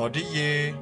ሆድዬ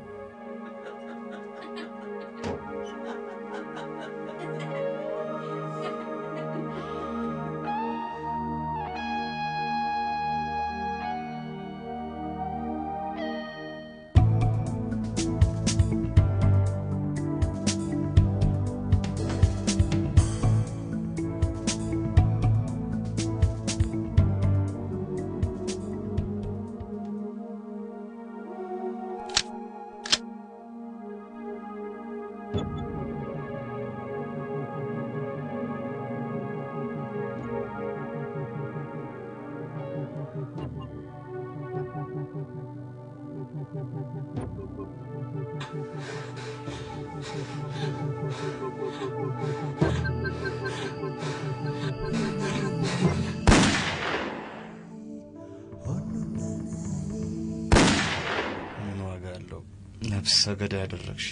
ሰገዳ ያደረግሽ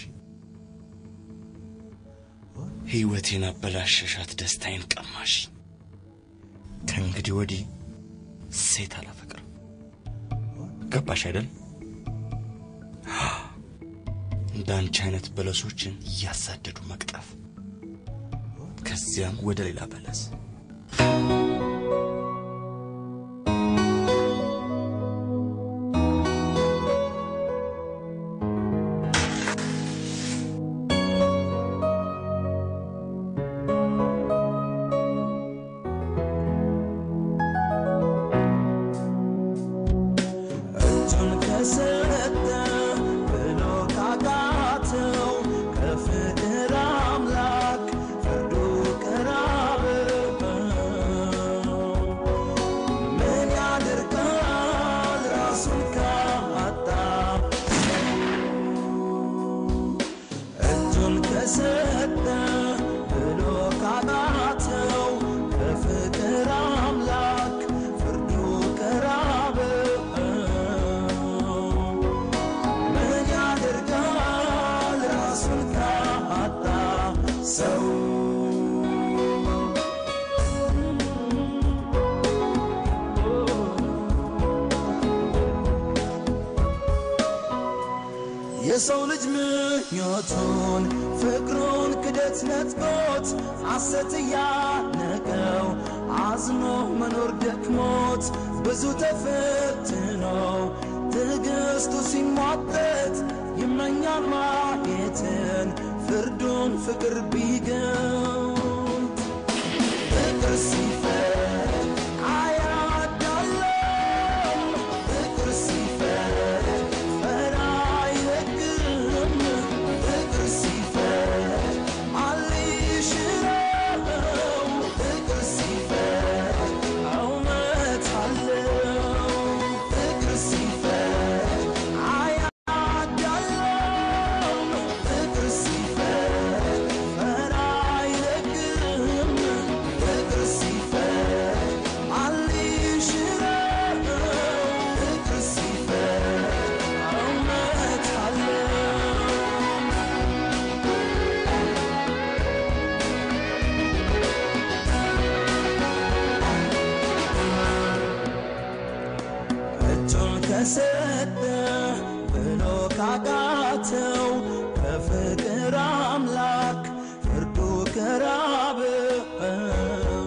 ህይወቴን አበላሽሻት ደስታዬን ቀማሽ ከእንግዲህ ወዲህ ሴት አላፈቅርም ገባሽ አይደል እንዳንቺ አይነት በለሶችን ያሳደዱ መቅጠፍ ከዚያም ወደ ሌላ በለስ የሰው ልጅ ምኞቱን ፍቅሩን ክደት ነጥቆት ሐሰት ያነቀው አዝኖ መኖር ደክሞት ብዙ ተፈትኖ ትዕግስቱ ሲሟጠጥ ይመኛል ማየትን ፍርዱን ፍቅር ቢገኝ ፍቅር ሲፈርድ አያዳለም ፍቅር ሲፈርድ ፈራ አይለቅም ፍቅር ሲፈርድ አልሽረው ፍቅር ሲፈርድ እውነት አለው ፍቅር ሲፈርድ አያዳለም ፍቅር ሲፈርድ ፈራ አይለቅም ፍቅር ሲፈርድ አልሽረው ፍቅር ሲፈርድ እውነት አለው እጁን ከሰጠ ብሎ ካቃተው ከፍቅር አምላክ ፍርዱ ከራበው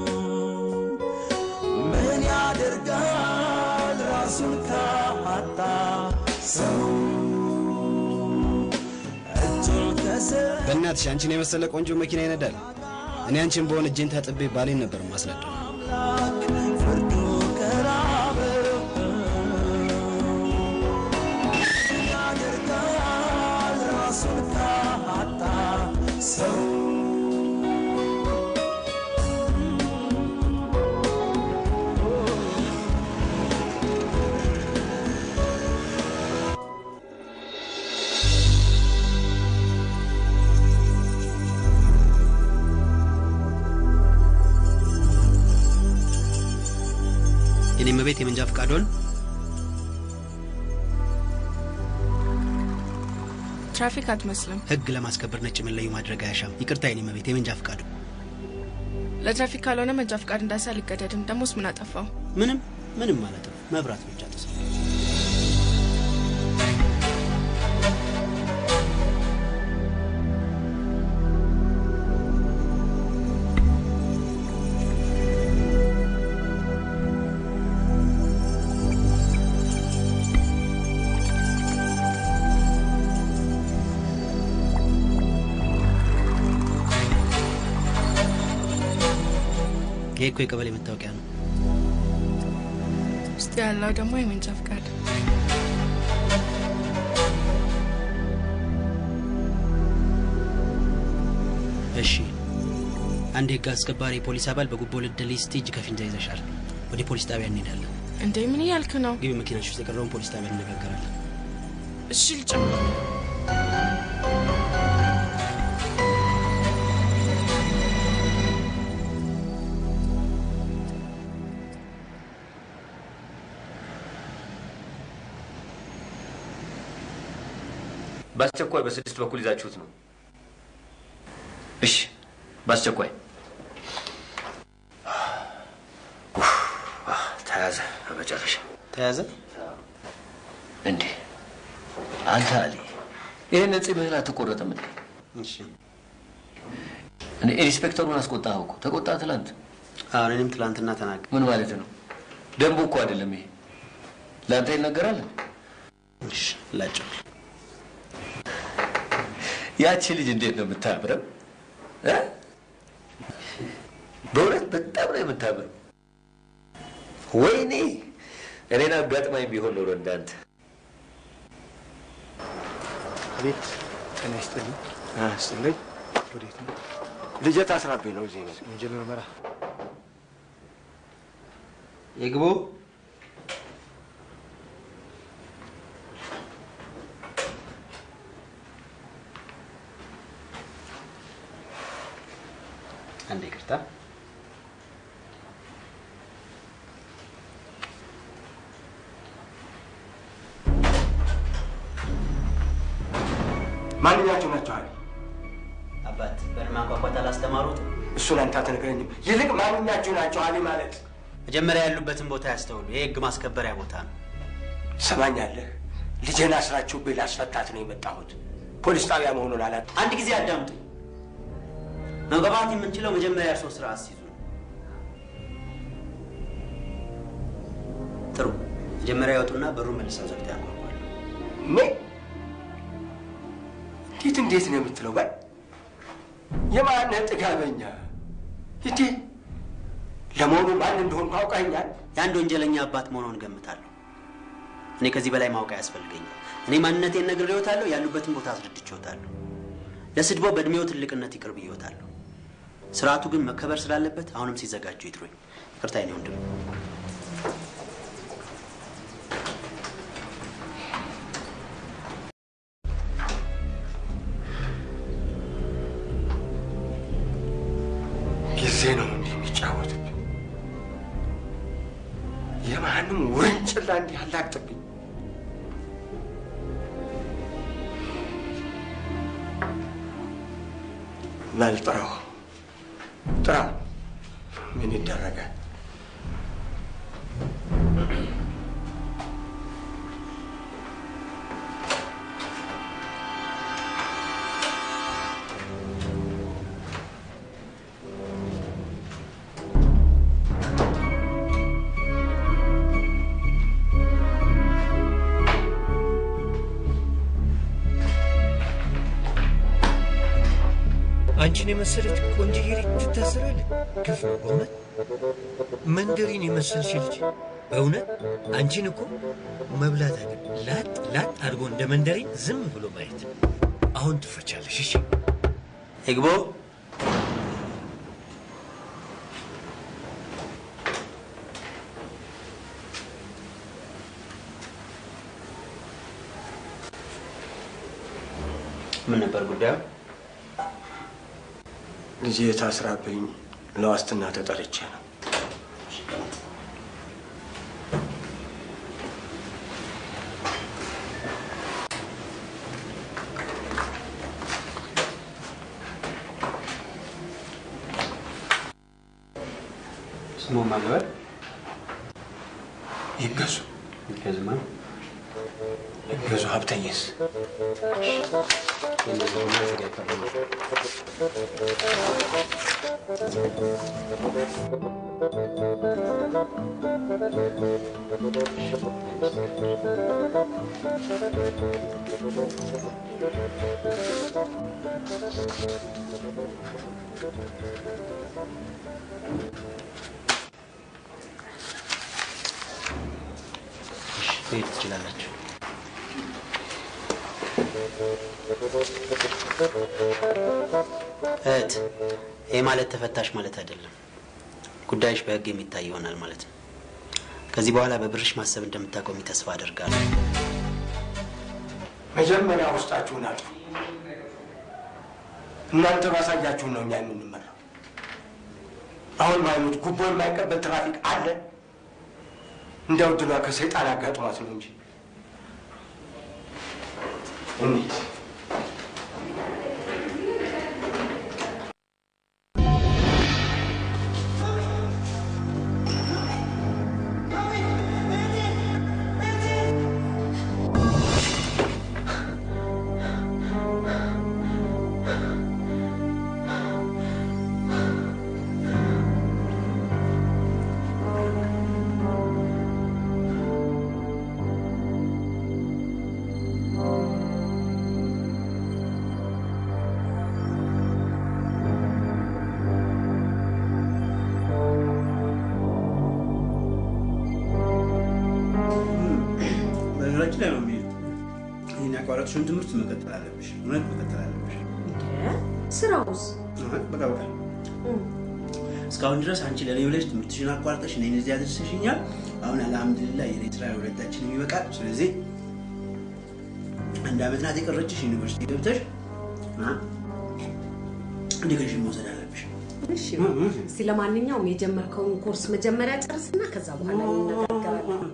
ምን ያደርጋል ራሱን ካጣ ሰው እጁን ከሰጠ በእናትሽ አንቺን የመሰለ ቆንጆ መኪና ይነዳል እኔ አንቺን በሆነ እጄን ታጥቤ ባሌን ነበር ማስለደው አምላክ ፍርዱ ከራበው ምን ያደርጋል ራሱን ካጣ ሰው የኔ መቤት የመንጃ ፍቃዶን ትራፊክ አትመስልም ህግ ለማስከበር ነጭ መለዩ ማድረግ አያሻም ይቅርታ የኔ መቤት የመንጃ ፍቃዱ ለትራፊክ ካልሆነ መንጃ ፍቃድ እንዳሳል ይገደድም ደሞስ ምን አጠፋው ምንም ማለት ነው መብራት ብቻ ተሰማ እኮ የቀበሌ መታወቂያ ነው። ውስጥ ያለው ደግሞ የመንጃ ፍቃድ። እሺ አንድ የህግ አስከባሪ ፖሊስ አባል በጉቦ ልትደልይ ስትሄጂ ከፊንጃ ይዘሻል። ወደ ፖሊስ ጣቢያ እንሄዳለን። እንዴ ምን ያልክ ነው? ግቢ መኪናሽ ውስጥ የቀረውን ፖሊስ ጣቢያ እንነጋገራለን። እሺ ልጨምር። ባስቸኳይ በ6 በኩል ይዛችሁት ነው? እሺ ባስቸኳይ ተያዘ። በመጨረሻ ተያዘ እንዴ? አንተ አሊ ይሄን ጽምህላ ተቆረጠም እንዴ? እሺ እኔ ኢንስፔክተሩን አስቆጣኸው እኮ። ተቆጣ ትላንት? አሁን እኔም ትላንትና ተናገር። ምን ማለት ነው? ደንቡ እኮ አይደለም ይሄ። ላንተ ይነገራል? እሺ ላጭው። ያቺ ልጅ እንዴት ነው የምታምረው? በእውነት በጣም ነው የምታምረው። ወይኔ እኔን አጋጥማኝ ቢሆን ኖሮ እንዳንተ። ቤት ጤና ይስጥልኝ። ይስጥልኝ። ወዴት ነው? ልጄ ታስራብኝ ነው። እዚህ ነው ወንጀል ምርመራ። ይግቡ። አንዴ ይቅርታ። ማንኛቸው ናቸው? አለ አባት በማንኳኳት አላስተማሩት? እሱን አንተ አትነግረኝም። ይልቅ ማንኛቸው ናቸው አለ ማለት መጀመሪያ ያሉበትን ቦታ ያስተውሉ። ይሄ ህግ ማስከበሪያ ቦታ ነው። ሰማኛለህ? ልጄን አስራችሁ ቤት ላስፈታት ነው የመጣሁት። ፖሊስ ጣቢያ መሆኑን አላት። አንድ ጊዜ አዳምጡ። መግባባት የምንችለው መጀመሪያ እርሶ ስርዓት ሲይዙ ነው። ጥሩ። መጀመሪያ ያወጡና በሩን መልሰው ዘግተው ያንኳኳሉ። ምን? እንዴት ነው የምትለው? ባይ የማንህ ጥጋበኛ እንዴ? ለመሆኑ ማን እንደሆን ታውቃኛል? የአንድ ወንጀለኛ አባት መሆኑን ገምታለሁ። እኔ ከዚህ በላይ ማወቅ አያስፈልገኝም። እኔ ማንነቴን ነግሬዎታለሁ። ያሉበትን ቦታ አስረድቼዎታለሁ። ለስድቦ በእድሜው ትልቅነት ይቅር ብዬዎታለሁ። ስርዓቱ ግን መከበር ስላለበት አሁንም ሲዘጋጁ ይጥሩኝ። ይቅርታ የኔ ወንድም። ጊዜ ነው እንዲህ የሚጫወትብኝ። የማንም ውርንጭላ እንዲህ አላቅጥብኝ። መልጥረው ጥራ። ምን ይደረጋል? አንቺን የመሰለች ቆንጆዬ ልጅ ትታሰራለች? ግፍ ነው በእውነት። መንደሪን የመሰልሽ ልጅ በእውነት አንቺን እኮ መብላት አይደል ላጥ ላጥ አድርጎ እንደ መንደሪን ዝም ብሎ ማየት። አሁን ትፈቻለሽ። እሺ ይግቡ። ምን ነበር ጉዳዩ? ልጄ ታስራብኝ ለዋስትና ተጠርቼ ነው። ስሙ ማግበር ይገዙ ይገዙማ ይገዙ ሀብተኝስ መሄድ ትችላላችሁ። እህት፣ ይሄ ማለት ተፈታሽ ማለት አይደለም። ጉዳይሽ በህግ የሚታይ ይሆናል ማለት ነው። ከዚህ በኋላ በብርሽ ማሰብ እንደምታቆሚ ተስፋ አደርጋለሁ። መጀመሪያ ውስጣችሁን አጥፉ። እናንተ ባሳያችሁን ነው እኛ የምንመራው። አሁን ማይሞት ጉቦ የማይቀበል ትራፊክ አለ? እንደው ድሏ ከሰይጣን አጋጥሟት ነው እንጂ እንዴ ያቋረጥሽውን ትምህርት መቀጠል አለብሽ። እውነት መቀጠል አለብሽ። ስራውስ? በቃ እስካሁን ድረስ አንቺ ለኔ ብለሽ ትምህርትሽን አቋርጠሽ እኔን እዚህ አድርሰሽኛል። አሁን አልሐምዱሊላህ የኔ ስራ የሁለታችንም ይበቃል። ስለዚህ አንድ ዓመት ናት የቀረችሽ። ዩኒቨርሲቲ ገብተሽ ዲግሪሽን መውሰድ አለብሽ። እሺ፣ እስቲ ለማንኛውም የጀመርከውን ኮርስ መጀመሪያ ጨርስና ከዛ በኋላ እንነጋገራለን።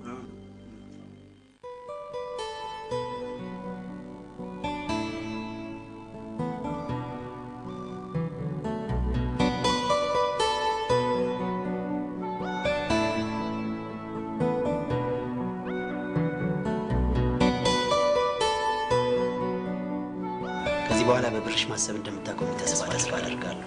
በኋላ በብርሽ ማሰብ እንደምታቆሚ ተስፋ አደርጋለሁ።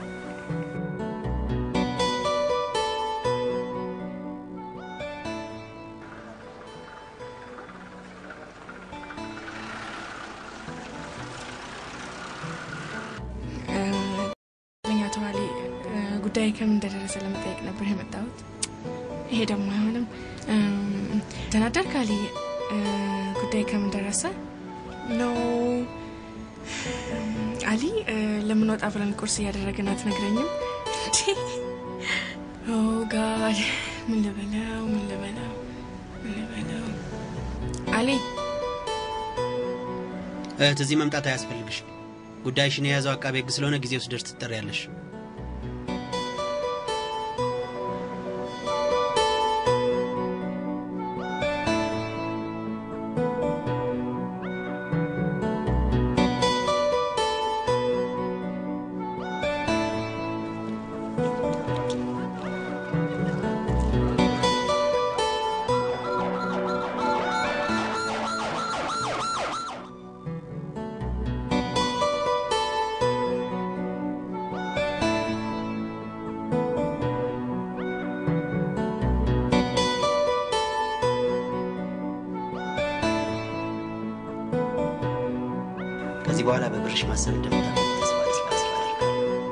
ጉዳይ ከምን እንደደረሰ ለመጠየቅ ነበር የመጣሁት። ይሄ ደግሞ አይሆንም። ተናደድክ አሊ? ጉዳይ ከምን ደረሰ? ነው አሊ፣ ለምን ወጣ ብለን ቁርስ እያደረግን አትነግረኝም? ኦ ጋድ፣ ምን ልበለው አሊ? እዚህ መምጣት አያስፈልግሽ። ጉዳይሽን የያዘው አቃቤ ሕግ ስለሆነ ጊዜው ሲደርስ ትጠሪያለሽ። ከዚህ በኋላ በብርሽ ማሰብ እንደምታቆሚ ተስፋ አደርጋለሁ።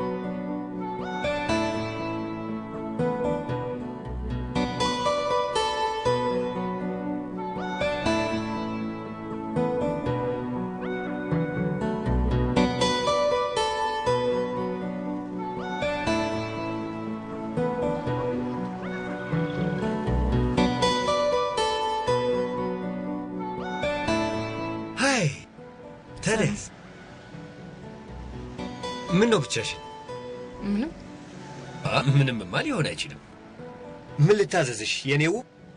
ሃይ ተነስ። ምን ነው ብቻሽን? ምንምማ ሊሆን አይችልም። ምን ልታዘዝሽ የኔው?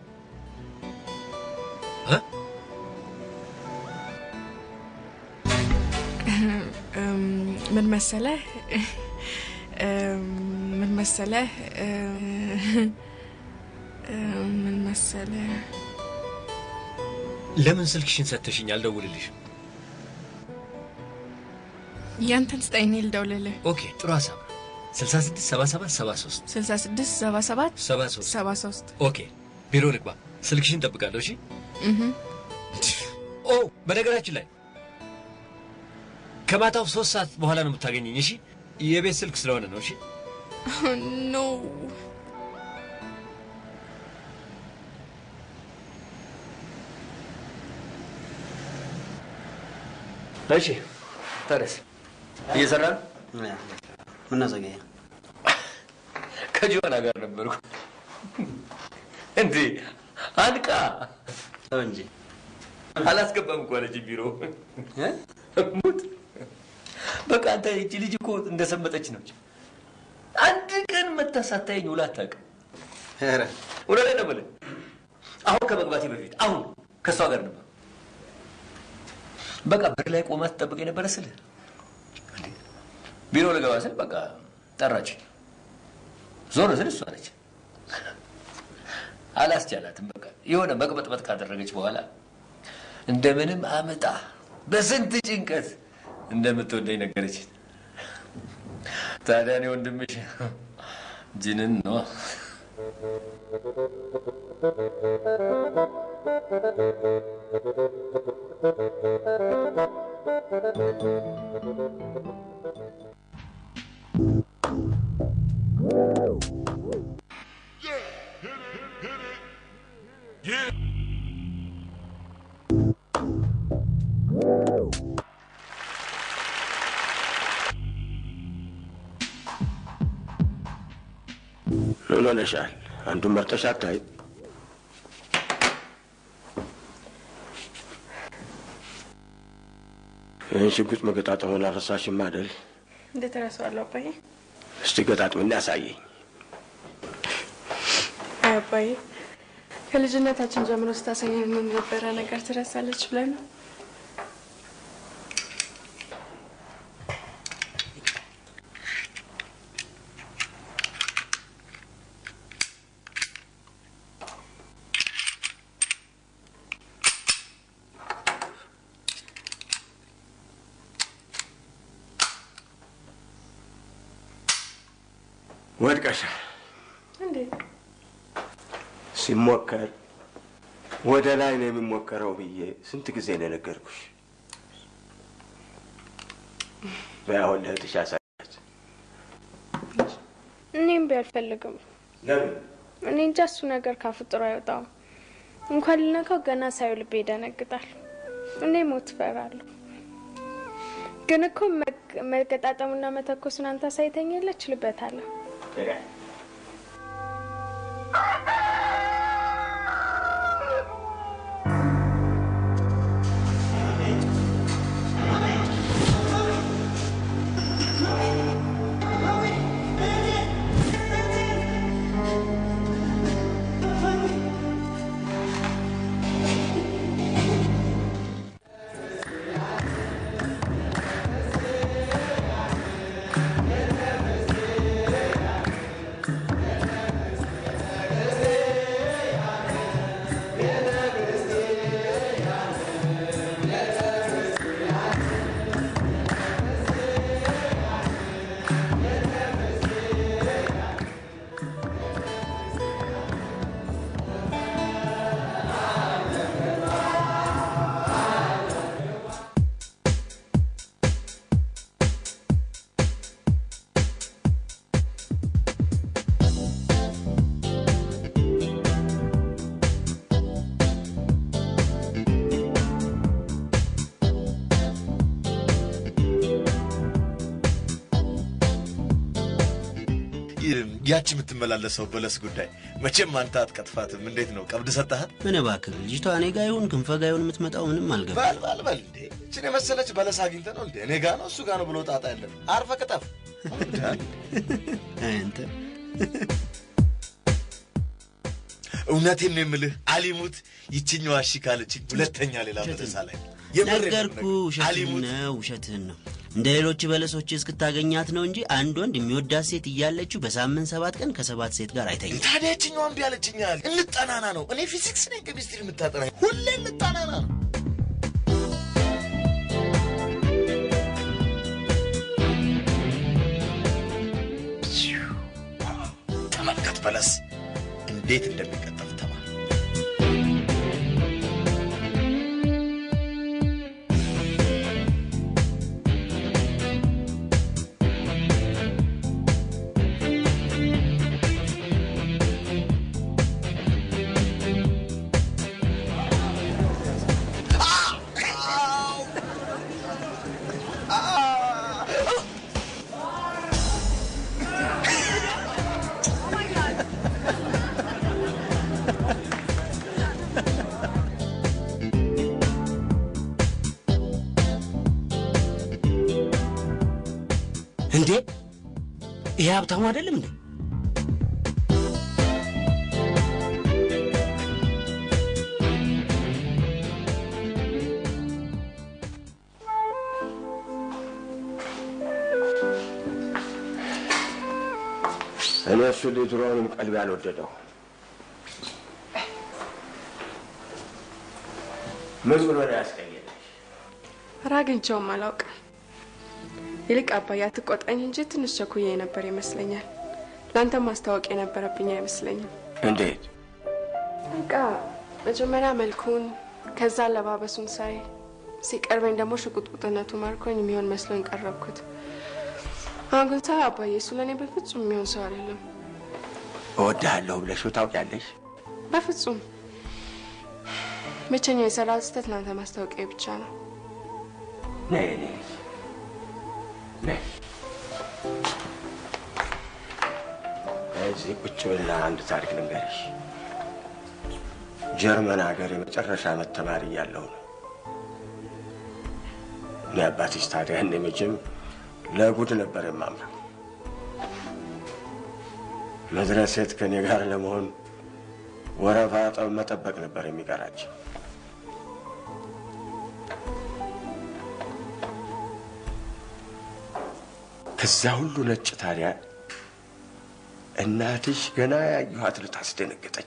ምን መሰለህ ለምን ስልክሽን ሰጥተሽኝ አልደውልልሽም? ያንተን ስጠኝ ልደውልልህ። ኦኬ፣ ጥሩ ሀሳብ። 66 77 73 66 77 73 73 ኦኬ፣ ቢሮ ልግባ። ስልክሽን ጠብቃለሁ። እሺ። ኦ፣ በነገራችን ላይ ከማታው 3 ሰዓት በኋላ ነው የምታገኘኝ። እሺ፣ የቤት ስልክ ስለሆነ ነው። እሺ። ኖ እሺ ታዲያስ እየሰራን ምን ዘገየ? ከጆና ጋር ነበርኩ እንዴ አንቃ እንጂ አላስገባም እኮ አለች ቢሮ ሙት በቃ አንተ እቺ ልጅ እኮ እንደሰመጠች ነው አንድ ቀን መታሳታኝ ውላ አታውቅም ኧረ ወለለ ደበለ አሁን ከመግባቴ በፊት አሁን ከሷ ጋር ነበር በቃ በር ላይ ቆማ ትጠብቀኝ ነበር ስለ ቢሮ ለገባ ስል በቃ ጠራች ዞር ስል እሷ ነች አላስቻላትም በቃ የሆነ መቅበጥበጥ ካደረገች በኋላ እንደምንም አመጣ በስንት ጭንቀት እንደምትወደኝ ነገረች ታዲያ እኔ ወንድምሽ ጅንን ነው ምን ሆነሻል? አንዱን መርጠሽ አታይ? ይህን ሽጉጥ መገጣጠሙን አልረሳሽም አይደል? እንዴት እረሳዋለሁ አባዬ? እስቲ ገጣጥምና ያሳየኝ። አይ አባዬ፣ ከልጅነታችን ጀምሮ ስታሳየን ምን ነበረ ነገር ትረሳለች ብለን ነው? ወድቀሻል። እንዴ? ሲሞከር ወደ ላይ ነው የሚሞከረው ብዬ ስንት ጊዜ ነው ነገርኩሽ? በአሁን ለእህትሽ አሳያት። እኔም ቢያልፈልግም ለምን? እኔ እንጃ እሱ ነገር ካፉ ጥሩ አይወጣም። እንኳን ልነካው ገና ሳየው ልቤ ይደነግጣል። እኔ ሞት እፈራለሁ። ግን እኮ መገጣጠሙና መተኮሱን አንተ አሳይተኛለህ፣ እችልበታለሁ። ያቺ የምትመላለሰው በለስ ጉዳይ መቼም አንተ አትቀጥፋትም። እንዴት ነው ቀብድ ሰጣህ? ምን እባክህ ልጅቷ እኔ ጋር ይሁን ክንፈ ጋር ይሁን የምትመጣው ምንም አልገባም። በል እንዴ እቺን የመሰለች በለስ አግኝተህ ነው እንዴ እኔ ጋር ነው እሱ ጋር ነው ብሎ ጣጣ ያለን? አርፈህ ቅጠፍ አንተ። እውነቴን ነው የምልህ አሊሙት ይችኛው እሺ ካለችኝ ሁለተኛ ሌላ በለስ ላይ ነገርኩህ። ውሸትህን ነው። እንደ ሌሎች በለሶች እስክታገኛት ነው እንጂ አንድ ወንድ የሚወዳት ሴት እያለችው በሳምንት 7 ቀን ከ7 ሴት ጋር አይተኛም። ታዲያ እቺኛው እምቢ አለችኛል። እንጣናና ነው። እኔ ፊዚክስ ነኝ ኬሚስትሪ የምታጠናኝ ሁሌ እንጣናና ነው። ተመልከት በለስ እንዴት እንደሚቀጠፍ ተማ እንዴ ይሄ ሀብታሙ አይደለም እንዴ? እኔ እሱ ድሮውንም ቀልቤ አልወደደው። ምን ብሎ ነው ያስቀየመሽ? ኧረ አግኝቼውም አላውቅም። ይልቅ አባዬ አትቆጣኝ እንጂ ትንሽ ቸኩዬ ነበር ይመስለኛል። ለአንተ ማስታወቅ የነበረብኝ አይመስለኝም። እንዴት? በቃ መጀመሪያ መልኩን ከዛ አለባበሱን ሳይ ሲቀርበኝ ደግሞ ሽቁጥቁጥነቱ ማርኮኝ የሚሆን መስሎኝ ቀረብኩት። አጉታ አባዬ እሱ ለእኔ በፍጹም የሚሆን ሰው አይደለም። እወድሃለሁ ብለሽው ታውቂያለሽ? በፍጹም ብቸኛው የሰራው ስህተት ለአንተ ማስታወቂያ ብቻ ነው። ነይ ነይ እዚህ ቁጭ ብላ አንድ ታሪክ ልንገርሽ። ጀርመን ሀገር የመጨረሻ ዓመት ተማሪ እያለሁ ነው። እኔ አባትሽ ታዲያ እኔ መቼም ለጉድ ነበር የማምረው። መድረስ ሴት ከኔ ጋር ለመሆን ወረፋ መጠበቅ ነበር የሚቀራቸው። ከዛ ሁሉ ነጭ ታዲያ እናትሽ ገና ያየኋት ልታስደነግጠች።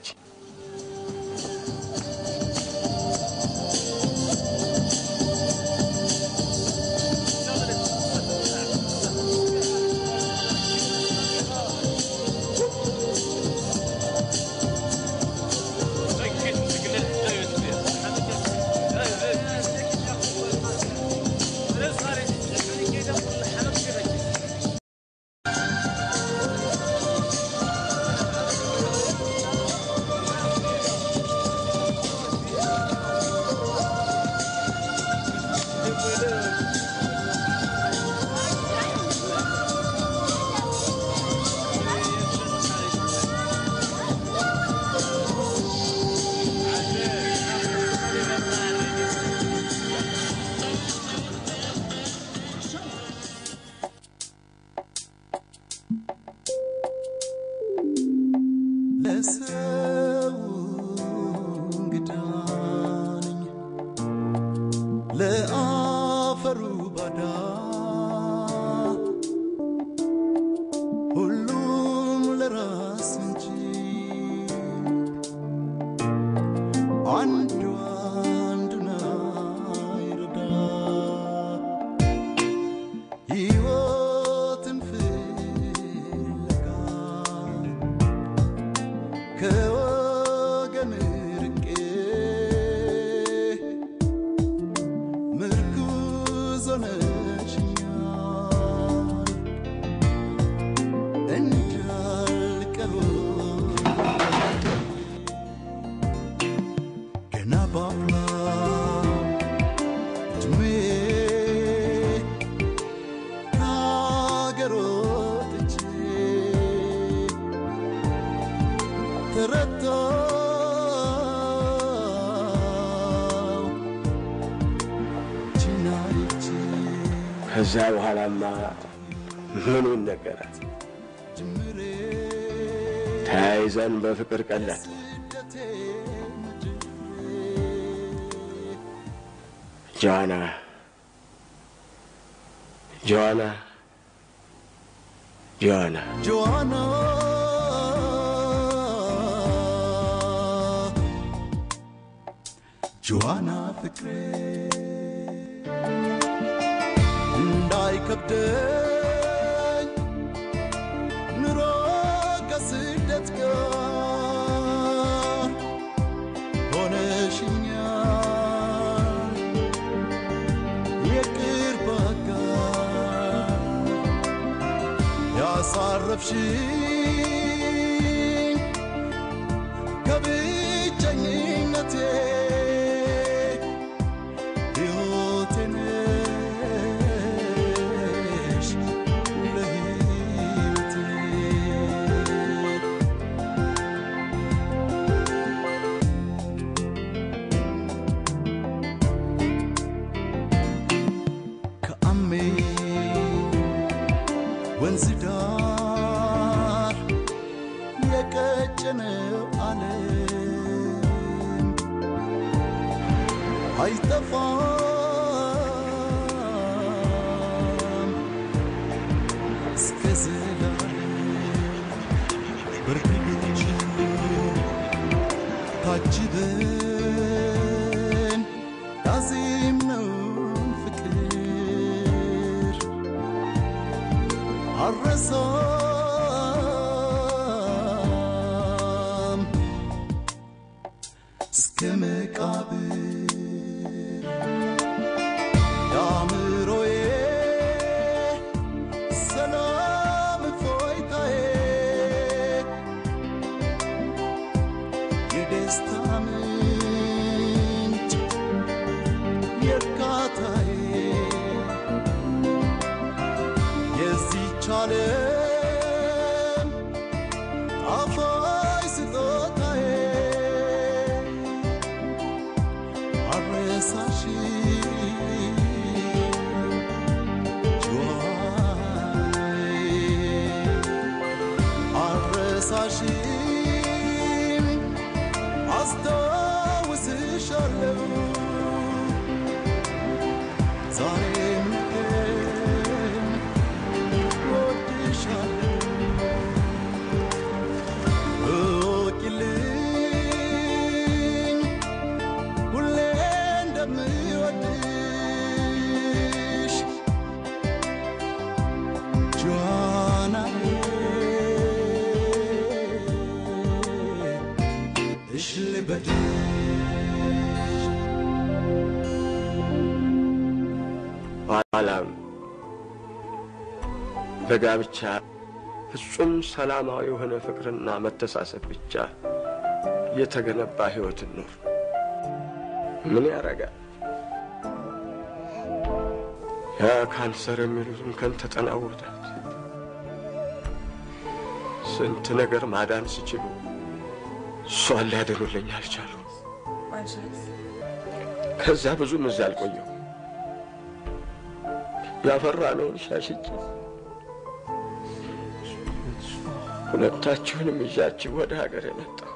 ከዛ በኋላማ ምን ይነገራል? ተያይዘን በፍቅር ቀለድ። ጆዋና ጆዋና ጆዋና ጆዋና ጆዋና ፍቅሬ እንዳይከብደኝ ኑሮ ከስደት ጋር ሆነሽኛል የቅርብ አጋር ያሳረፍሽኝ ከብቸኝነቴ ወንዝ ዳር የቀጨነው ዓለም አይጠፋም እስከ ዘላለም በርግጥ ታጅበን ያዜምነው ፍቅር አልረሳም እስከ መቃብር የአእምሮዬ ሰላም እፎይታዬ የደስታ ምንጭ የእርካታዬ የዚህች ዓለም ጣፋጭ ስጦታዬ አልረሳሽም አስታውስሻለሁ ዛሬም ነገም እወድሻለሁ እወቂልኝ ሁሌ እንደምወድሽ ጆናዬ እሽ ልበድሽ ኋላም በጋብቻ ፍጹም ሰላማዊ የሆነ ፍቅርና መተሳሰብ ብቻ የተገነባ ሕይወትን ኑር። ምን ያረጋል? ያ ካንሰር የሚሉትም ከን ተጠናወታት ስንት ነገር ማዳን ሲችሉ እሷን ሊያድኑልኝ አልቻሉ። ከዛ ብዙም እዛ አልቆየሁ። ያፈራነውን ሻሽቼ ሁለታችሁንም ይዣችሁ ወደ ሀገር የመጣሁ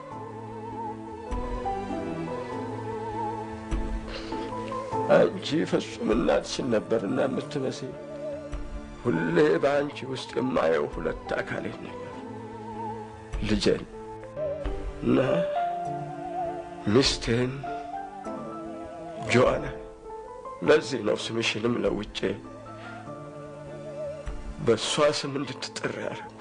አንቺ ፍጹም እናትሽን ነበርና የምትመስይ ሁሌ በአንቺ ውስጥ የማየው ሁለት አካሌን ነበር፣ ልጄን እና ሚስቴን ጆአና። ለዚህ ነው ስምሽንም ለውጬ በእሷ ስም እንድትጠራ ያደረኩት።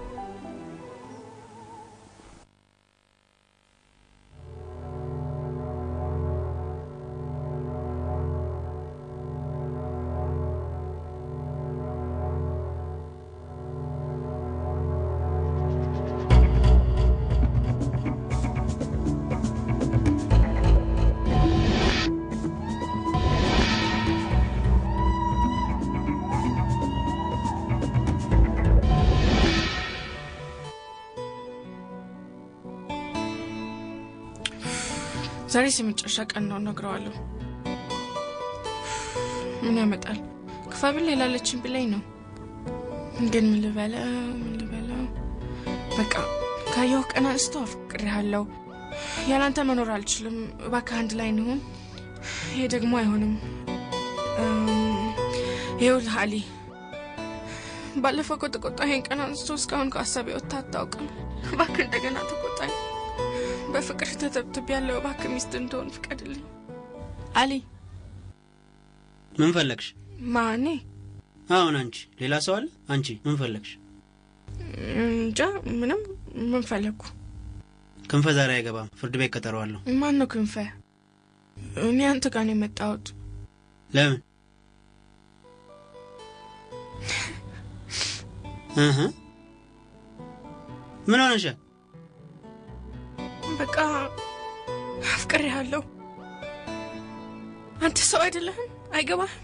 ዛሬ የመጨረሻ ቀን ነው ነግረዋለሁ። ምን ያመጣል? ክፋብል ሌላለችን ብለኝ ነው። ግን ምን ልበለው በቃ ካየሁ ቀን አንስቶ አፍቅሬሃለሁ። ያላንተ መኖር አልችልም። እባክህ አንድ ላይ እንሁን። ይሄ ደግሞ አይሆንም። ይኸውልህ አሊ፣ ባለፈው ከተቆጣኸኝ ቀን አንስቶ እስካሁን ከሀሳቤ ወጥታ አታውቅም። እባክህ እንደገና ተቆጣኝ። በፍቅር ተተብትቤያለሁ። እባክህ ሚስት እንድሆን ፍቀድልኝ አሊ። ምን ፈለግሽ? ማኔ? አሁን አንቺ ሌላ ሰው አለ? አንቺ ምን ፈለግሽ? እንጃ ምንም። ምን ፈለግኩ? ክንፈ ዛሬ አይገባም፣ ፍርድ ቤት ቀጠረዋለሁ። ማን ነው ክንፈ? እኔ አንተ ጋር ነው የመጣሁት። ለምን? ምን ሆነሽ? በቃ አፍቅሬሃለሁ። አንተ ሰው አይደለህም? አይገባህም?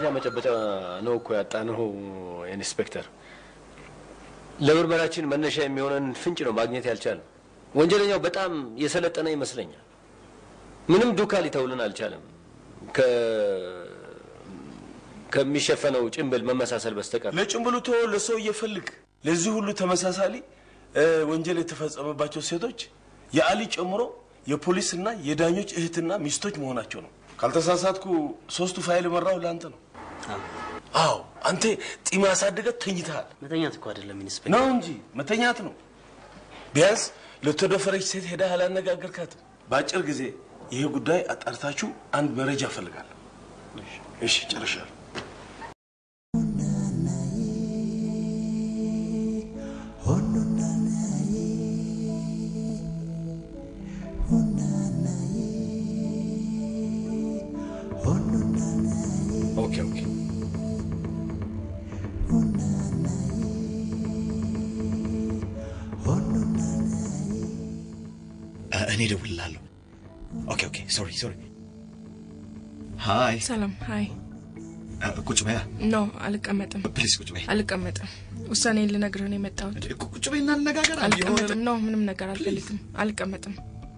መጨበጫ ነው እኮ ያጣነው ኢንስፔክተር። ለምርመራችን መነሻ የሚሆነን ፍንጭ ነው ማግኘት ያልቻልነው። ወንጀለኛው በጣም የሰለጠነ ይመስለኛል። ምንም ዱካ ሊተውልን አልቻለም ከሚሸፈነው ጭንብል መመሳሰል በስተቀር። ለጭንብሉ ተወው፣ ለሰው እየፈልግ ለዚህ ሁሉ ተመሳሳሊ ወንጀል የተፈጸመባቸው ሴቶች የአሊ ጨምሮ የፖሊስና የዳኞች እህትና ሚስቶች መሆናቸው ነው። ካልተሳሳትኩ 3ቱ ፋይል መራው ለአንተ ነው። አዎ አንተ ጢም አሳድገህ ተኝተሃል። መተኛት እኮ አይደለም ኢንስፔክተር ነው እንጂ መተኛት ነው። ቢያንስ ለተደፈረች ሴት ሄዳ አላነጋገርካትም። በአጭር ጊዜ ይሄ ጉዳይ አጣርታችሁ አንድ መረጃ ፈልጋለሁ። እሺ ጨርሻለሁ። ኦኬ እኔ ደውልልሃለሁ። ኦኬ ሶሪ ሃይ ሰላም ሃይ ቁጭ በያ ኖ አልቀመጥም ፕሊዝ ቁጭ በይ አልቀመጥም ውሳኔን ልነግርህ ነው የመጣሁት ቁጭ በይና እንነጋገር አልቀመጥም ኖ ምንም ነገር አልፈልግም አልቀመጥም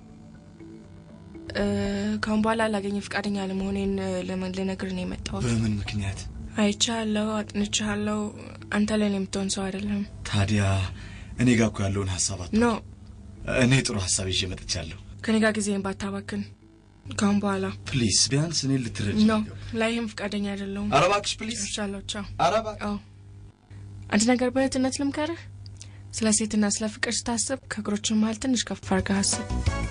ካሁን በኋላ ላገኝ ፍቃደኛ ለመሆኔን ልነግርህ ነው የመጣሁት በምን ምክንያት አይቻለሁ አጥንቻለሁ አንተ ለኔ የምትሆን ሰው አይደለም ታዲያ እኔ ጋር እኮ ያለውን ሐሳብ ኖ እኔ ጥሩ ሐሳብ ይዤ መጥቻለሁ ከኔ ጋር ጊዜን ባታባክን ካሁን በኋላ ፕሊዝ ቢያንስ እኔ ልትረጂ ኖ ላይህም ፍቃደኛ አይደለሁም ኧረ እባክሽ ፕሊዝ ቻው ቻው ኧረ እባክሽ አንድ ነገር በእውነትነት ልምከርህ ስለ ሴትና ስለ ፍቅር ስታስብ ከእግሮች መሃል ትንሽ ከፍ አድርገህ አስብ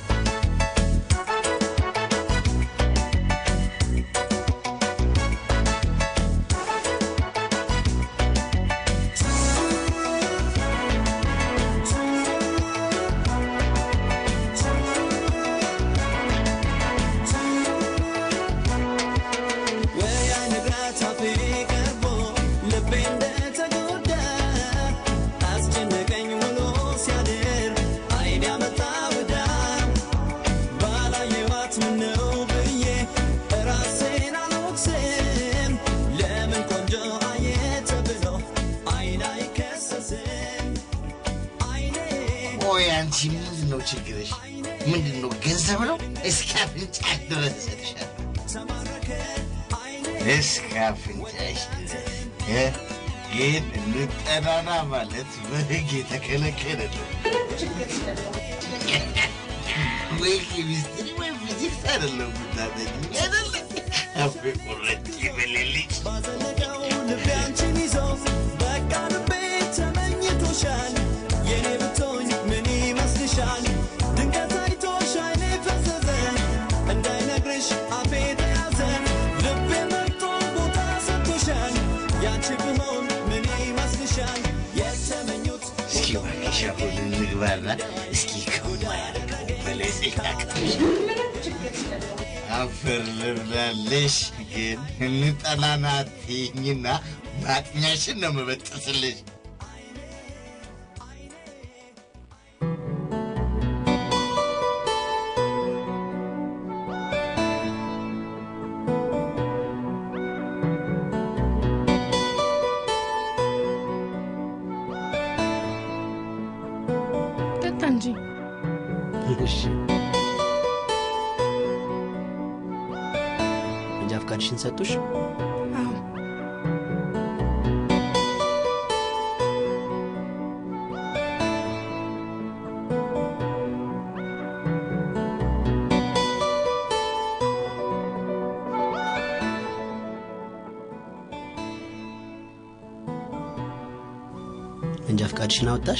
ምንድነው ችግርሽ ምንድነው ገንዘብ ነው እስካፍንጫሽ ድረስ ሰጥሻለሁ እስካፍንጫሽ ግን ልጠናና ማለት በህግ የተከለከለ ነው ወይ ኬሚስትሪ ወይ ፊዚክስ አይደለም ምታጠኝ አይደለም አፌ ቁረጭ ይበልልኝ ባዘለቀው ልቤ አንቺን ይዞ በቃ ልቤ ተመኝቶሻል የኔ ብትሆኝ ምን ይመስልሻል ድንገት አይቶሽ አይኔ ፈዘዘ እንዳይነግርሽ አፌ ተያዘ ልቤ መርጦ ቦታ ሰጥቶሻል ያንቺ ብሆን ምን ይመስልሻል የተመኙት እስኪ እባክሽ አሁን እንግባና እስኪ ከማ ያደርገው በለሴ ታቅተሽ አፈር ልብላለሽ ግን እንጠናናትኝና ማጥኛሽን ነው መበጠስልሽ እንጂ እሺ እንጃ ፍቃድሽን ሰጡሽ አዎ እንጃ ፍቃድሽን አወጣሽ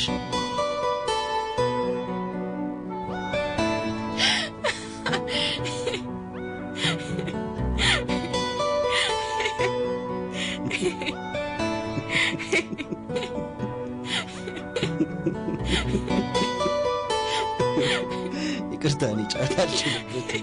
ይቅርታ እኔ ጫት አልችልበትም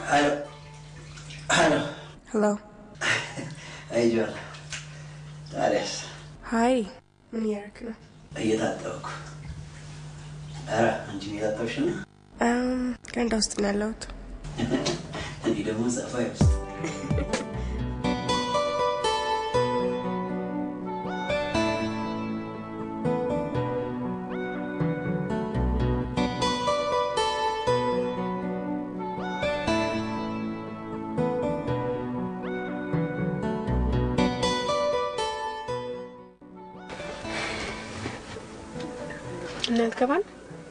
Hello. Hey, Joel. Darius. Hi. ምን ያርክ ነው? እየታጠብኩ። ኧረ አንቺ እየታጠብሽ ነው? ገንዳ ውስጥ ነው ያለሁት። እኔ ደግሞ ሰፋይ ውስጥ። እናልከባን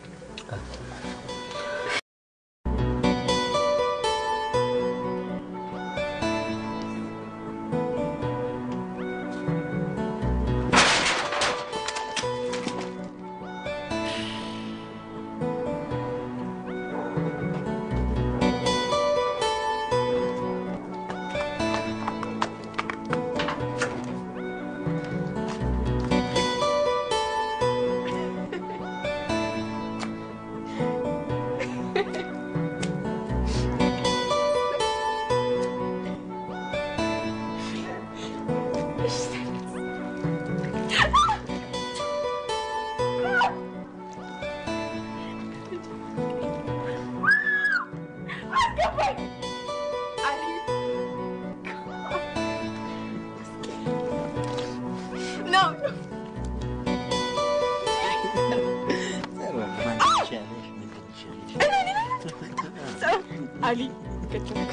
Ali, get your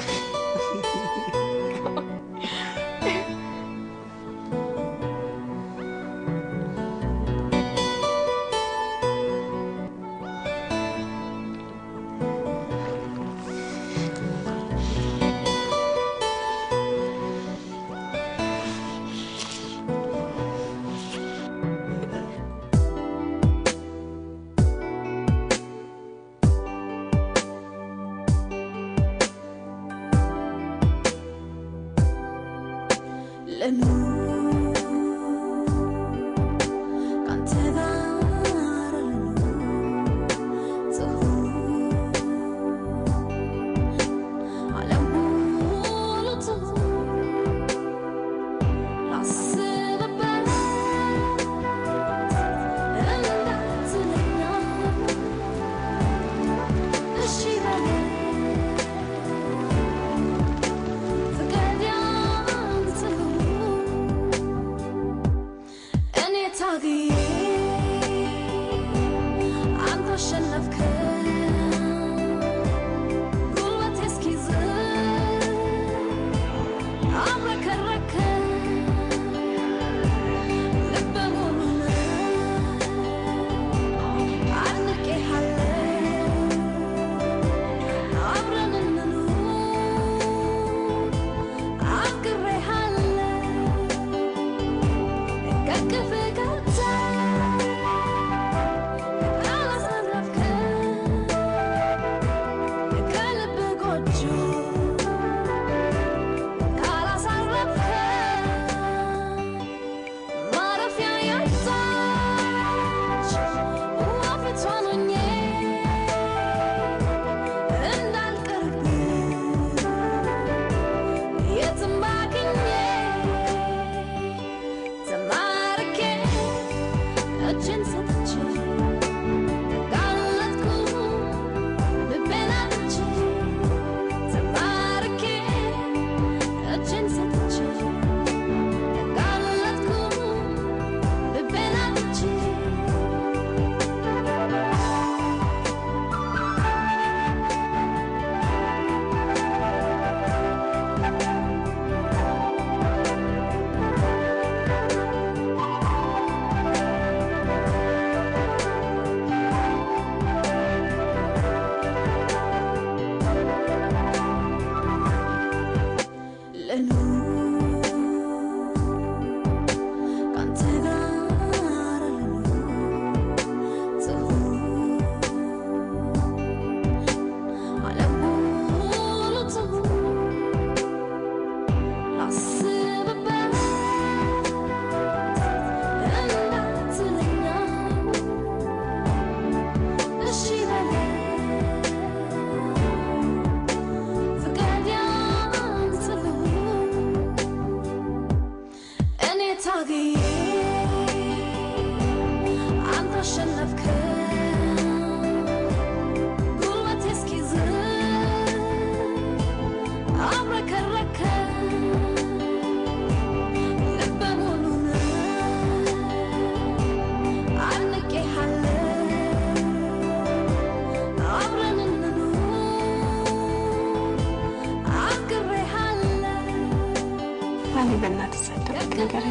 እኔ በእናትህ ሳደብቅ ነገር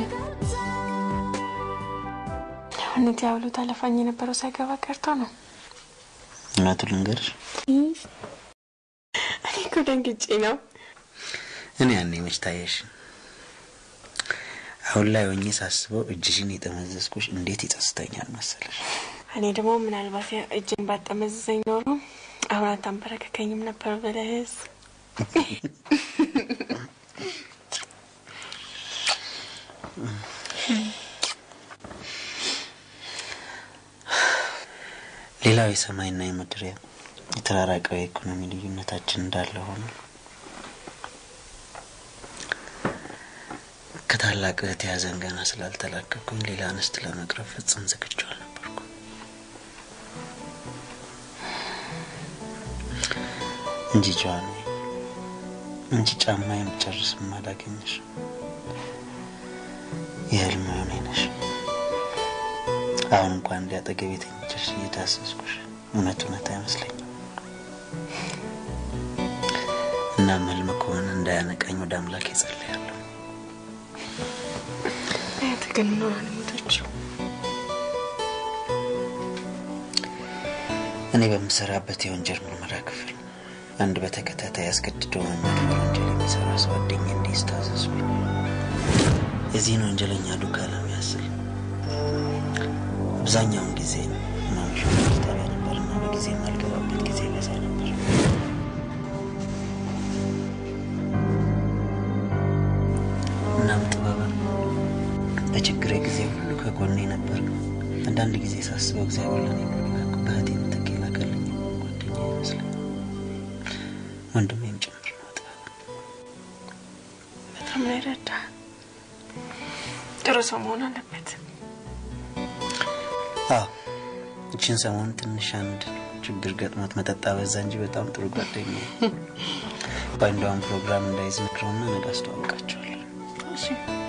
እውነት ያውሉ ታለፋኝ የነበረው ሳይገባ ቀርቶ ነው። እውነቱን ልንገርሽ እኔ እኮ ደንግጬ ነው። እኔ ያኔ መች ታየሽ? አሁን ላይ ሆኜ ሳስበው እጅሽን የጠመዘዝኩሽ እንዴት ይጸጽተኛል መሰለሽ። እኔ ደግሞ ምናልባት እጅን ባጠመዘዘኝ ኖሮ አሁን አታንበረከከኝም ነበር ብለህስ? ሌላው የሰማይና የምድር የተራራቀው የኢኮኖሚ ልዩነታችን እንዳለ ሆኖ ከታላቅ እህት ያዘን ገና ስላልተላቀቅኩኝ ሌላ አንስት ለመቅረብ ፍጹም ዝግጁ አልነበርኩም። እንጂ ጆዋን አንቺ ጫማ የምጨርስ ማላገኝሽ የህልም ሆነ ነሽ። አሁን እንኳን እንዲያጠገብ የተኝተሽ እየዳሰስኩሽ እውነት አይመስለኝም። እና ህልም ከሆነ እንዳያነቃኝ ወደ አምላክ እጸልያለሁ። ግን ነው አንተችው እኔ በምሰራበት የወንጀል ምርመራ ክፍል አንድ በተከታታይ አስገድዶ መመርመር ወንጀል የሚሰራ ሰው አደኝ እንዲስታዘዙኝ የዚህን ወንጀለኛ ዱካ ለሚያስል አብዛኛውን ጊዜ ማምሻ ታዲያ ነበርና በጊዜ ማልገባበት ጊዜ በዛ ነበር። እናም ጥበብ በችግሬ ጊዜ ሁሉ ከጎኔ ነበር። አንዳንድ ጊዜ ሳስበው እግዚአብሔር ለኔ በህት የምትከላከልኝ ጓደኛ ይመስለኛል። ወንድሜም ጭምር ነው። ጥበብ በጣም ነው ረዳ። ጥሩ ሰው መሆን አለበት። እቺን ሰሞን ትንሽ አንድ ችግር ገጥሞት መጠጣ በዛ እንጂ በጣም ጥሩ ጓደኛ ነው። ባንዳውን ፕሮግራም እንዳይዝ ነግረውና ነገ አስተዋውቃቸዋለሁ። እሺ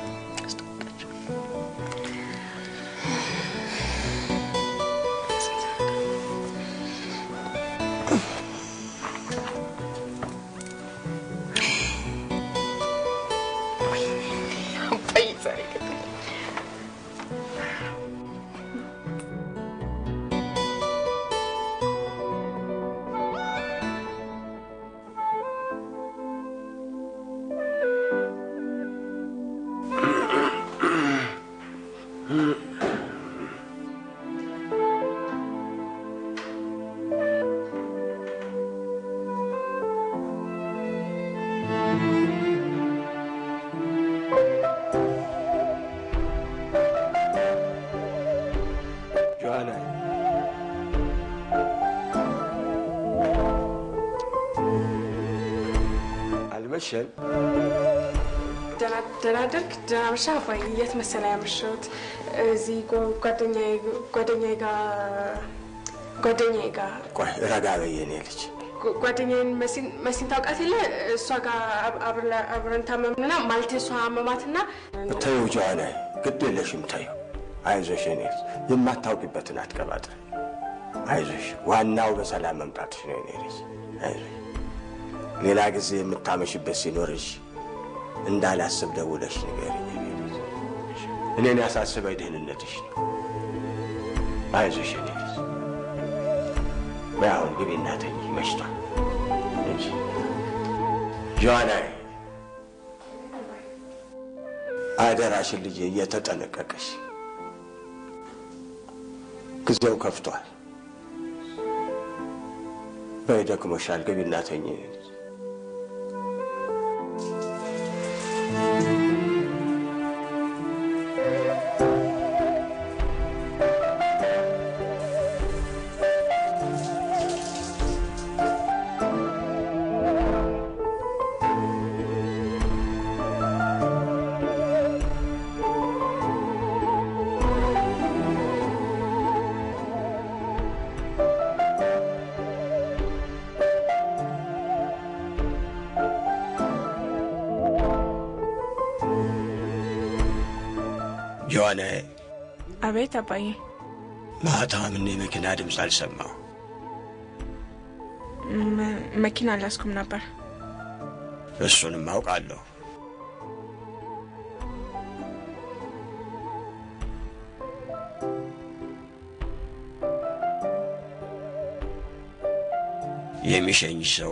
አልመሸም። ደናደርክ ደናምሻ አባይ የት መሰለ ያመሸሁት? እዚህ ጓደኛዬ ጋር ቆይ ረጋ በይ የኔ ልጅ። ጓደኛዬን መሲን ታውቃት የለ? እሷ ጋር አብረን ታመምንና ማለት እሷ አመማትና ተይው ጆዋና፣ ግድ የለሽም ተይው። አይዞሽ የኔ ልጅ፣ የማታውቂበትን አትቀባጥሪ። አይዞሽ፣ ዋናው በሰላም መምጣትሽ ነው የኔ ልጅ። አይዞሽ፣ ሌላ ጊዜ የምታመሽበት ሲኖርሽ እንዳላስብ ደውለሽ ንገሪኝ የኔ ልጅ። እኔን ያሳስበኝ ደህንነትሽ ነው። አይዞሽ የኔ ልጅ። አሁን ግቢና ተኝ፣ መሽቷል እንጂ ጆዋና አደራሽን ልጄ እየተጠነቀቀሽ። ጊዜው ከፍቷል። በይ ደክሞሻል፣ ግቢና ተኝ። ጆዋና። አቤት አባዬ። ማታ ምን የመኪና ድምፅ አልሰማሁ? መኪና አላስኩም ነበር። እሱንም አውቃለሁ። የሚሸኝ ሰው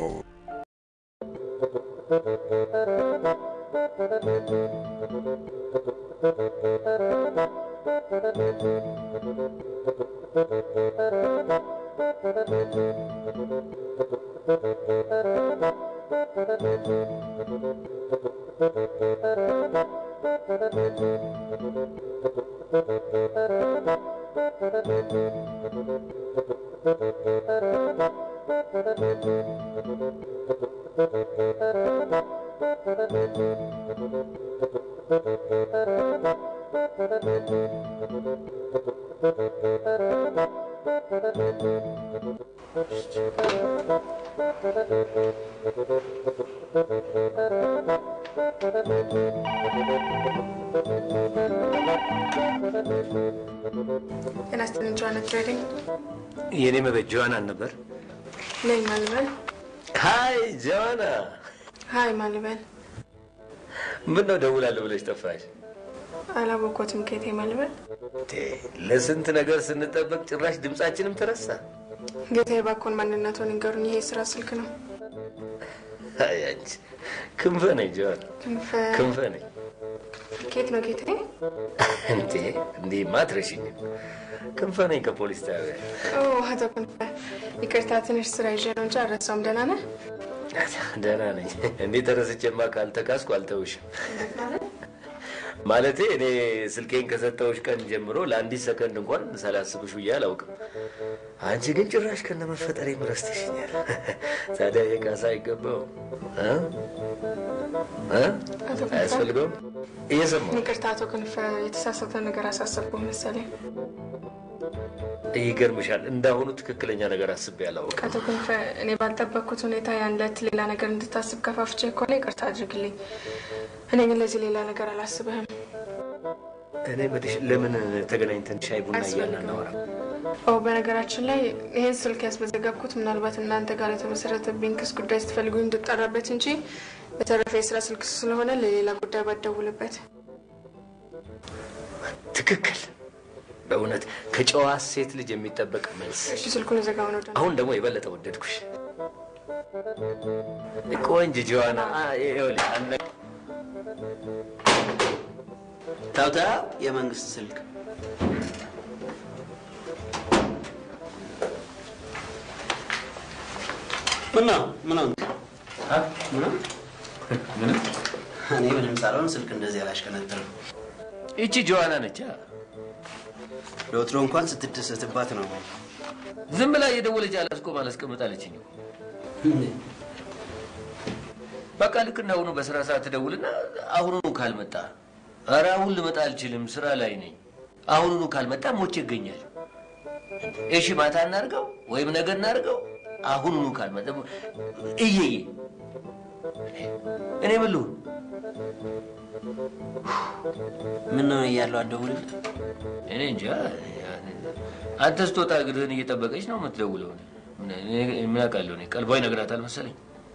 Can I still enjoy the trading? የኔ መበጅ ጆዋና ነበር። ነይ ማልበል። ሃይ ጆዋና። ሃይ ማልበል። ምን ነው ደውላለሁ ብለሽ ጠፋሽ? አላወቅኩትም ከቴ ማልበል። ለስንት ነገር ስንጠበቅ ጭራሽ ድምጻችንም ተረሳ። ጌታዬ ባኮን ማንነቱን ንገሩኝ። ይሄ ስራ ስልክ ነው። አይ አንቺ ክንፈ ነኝ ጆዋና። ክንፈ ነኝ። ኬት ነው ጌታዬ? እንዴ ማትረሽኝ ክንፈ ነኝ ከፖሊስ ጣቢያ። አቶ ክንፈ ይቅርታ ትንሽ ስራ ይዤ ነው እንጂ አልረሳውም። ደህና ነህ? ደህና ነኝ። እንዴ ተረስቼማ ካልተካስኩ አልተውሽም። ማለቴ እኔ ስልኬን ከሰጠሁሽ ቀን ጀምሮ ለአንዲት ሰከንድ እንኳን ሳላስብሽ ውዬ አላውቅም። አንቺ ግን ጭራሽ ከነመፈጠሬ ረስተሽኛል። ታዲያ የካሳ አይገባው አያስፈልገውም? እየሰማሁ ይቅርታ አቶ ክንፈ የተሳሳተ ነገር አሳሰብኩህ መሰለኝ። ይገርምሻል፣ እንዳሁኑ ትክክለኛ ነገር አስቤ አላውቅም። አቶ ክንፈ እኔ ባልጠበቅኩት ሁኔታ ያን ዕለት ሌላ ነገር እንድታስብ ከፋፍቼ ከሆነ ይቅርታ አድርግልኝ። እኔ ግን ለዚህ ሌላ ነገር አላስብህም። እኔ በልሽ ለምን ተገናኝተን ሻይ ቡና እያናናወራ? በነገራችን ላይ ይሄን ስልክ ያስመዘገብኩት ምናልባት እናንተ ጋር የተመሰረተብኝ ክስ ጉዳይ ስትፈልጉኝ እንድጠራበት እንጂ በተረፈ የስራ ስልክ ስለሆነ ለሌላ ጉዳይ ባትደውልበት። ትክክል። በእውነት ከጨዋ ሴት ልጅ የሚጠበቅ መልስ። እሺ ስልኩን ዘጋው ነው። አሁን ደግሞ የበለጠ ወደድኩሽ። ቆንጆ ጆዋና ይኸውልሽ ታውታ የመንግስት ስልክ ምን እኔ ምንም ሳልሆን ስልክ እንደዚህ አላሽከነተርም። እቺ ጆዋና ነች። ለወትሮ እንኳን ስትደሰትባት ነው። ዝም ብላ የደወለች አላስቀምጣለችኝ። በቃ ልክ እንዳሁኑ በስራ ሰዓት ትደውልና አሁኑኑ ካልመጣ ኧረ አሁን ልመጣ አልችልም ስራ ላይ ነኝ፣ አሁኑኑ ካልመጣ ሞቼ ይገኛል። እሺ ማታ እናርገው ወይም ነገ እናርገው፣ አሁኑኑ ካልመጣ እየየ እኔ ምን ልሁን? ምን ነው ያለው አደውልልህ? እኔ እንጃ። አንተ ስትወጣ እግርህን እየጠበቀች ነው የምትደውለው። ምን አውቃለሁ እኔ ቀልቧ ይነግራታል መሰለኝ።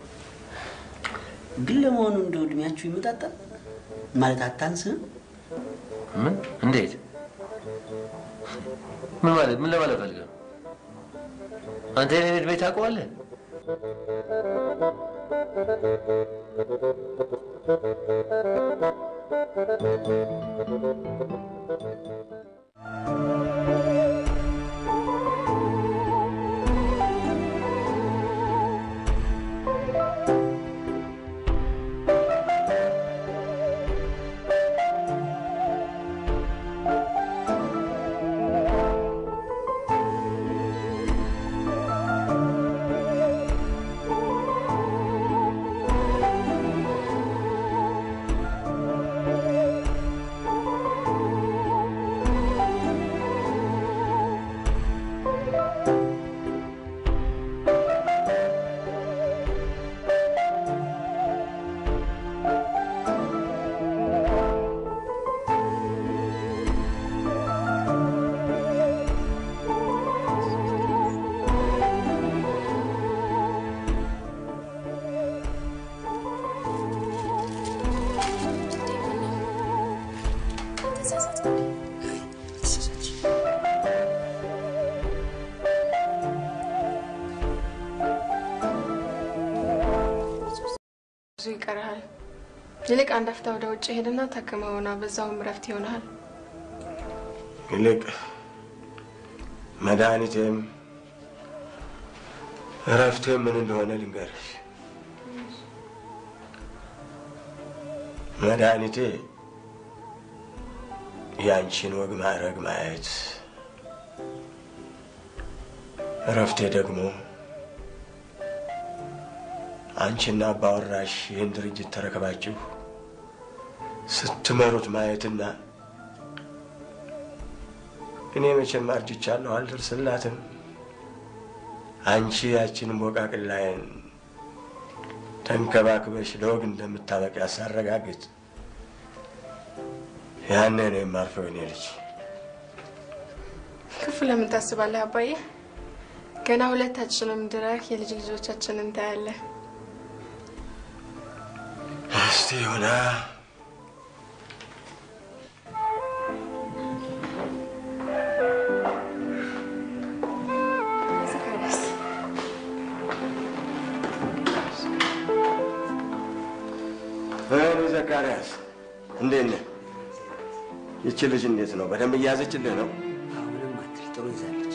ግን ለመሆኑ እንደው እድሜያችሁ ይመጣጣል ማለት አታንስም? ምን? እንዴት? ምን ማለት ምን ለማለት ፈልገህ? አንተ የኔን እድሜ ታውቀዋለህ? ብዙ ይቀርሃል። ይልቅ አንድ አፍታ ወደ ውጭ ሄድና ታከመውና በዛውም እረፍት ይሆናል። ይልቅ መድኃኒቴም እረፍቴም ምን እንደሆነ ልንገርሽ። መድኃኒቴ ያንቺን ወግ ማዕረግ ማየት፣ እረፍቴ ደግሞ አንቺና አባወራሽ ይህን ድርጅት ተረከባችሁ ስትመሩት ማየትና እኔ መቼም አርጅቻለሁ አልደርስላትም፣ አንቺ ያችን ቦቃቅላዬን ተንከባክበሽ ለወግ እንደምታበቅ ያሳረጋግጥ ያኔ ነው የማርፈው። እኔ ልጅ ክፉ ለምን ታስባለህ አባዬ? ገና ሁለታችንም ድረህ የልጅ ልጆቻችንን ታያለህ። እስቲ ሆና ዘካርያስ እንዴት ነህ? ይቺ ልጅ እንዴት ነው? በደንብ እያዘችልህ ነው? ምንም አትል፣ ጥሩ ይዛለች።